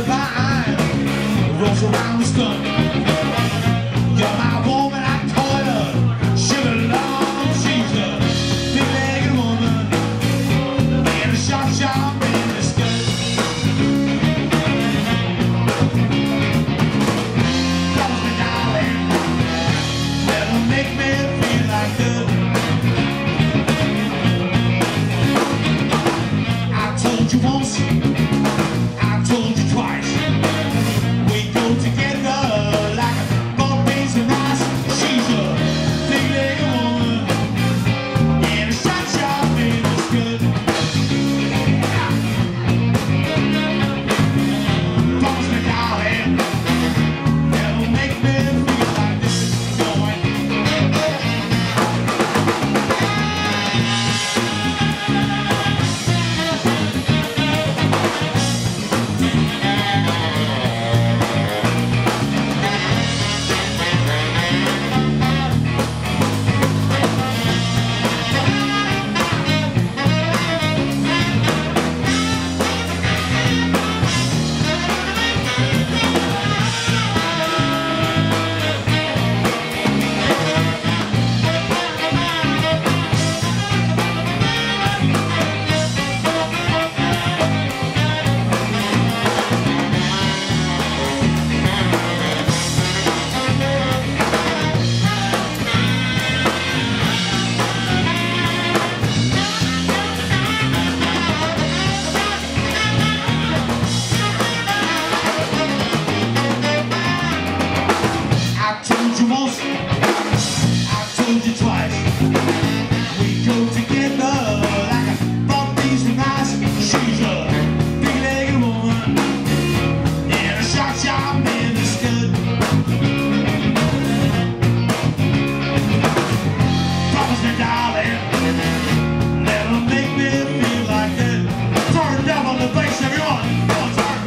fine, rolls around the stunt. You're my woman, I told her, she belongs. She's a big-legged woman in a short mini skirt. Promise me, darling, never make me feel like good. I told you once, I told you twice, we go together like a both beans and rice. She's a big-legged woman in a short mini skirt. Promise me, darling, never make me feel like this is going. I told you once, I told you twice, we go together like a both beans and rice. She's a big-legged woman in a short mini skirt. Promise me, darling, never make me feel like that. Turn down on the bass, everyone. Come on, turn.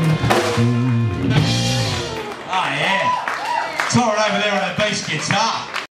Tore over there on a bass guitar.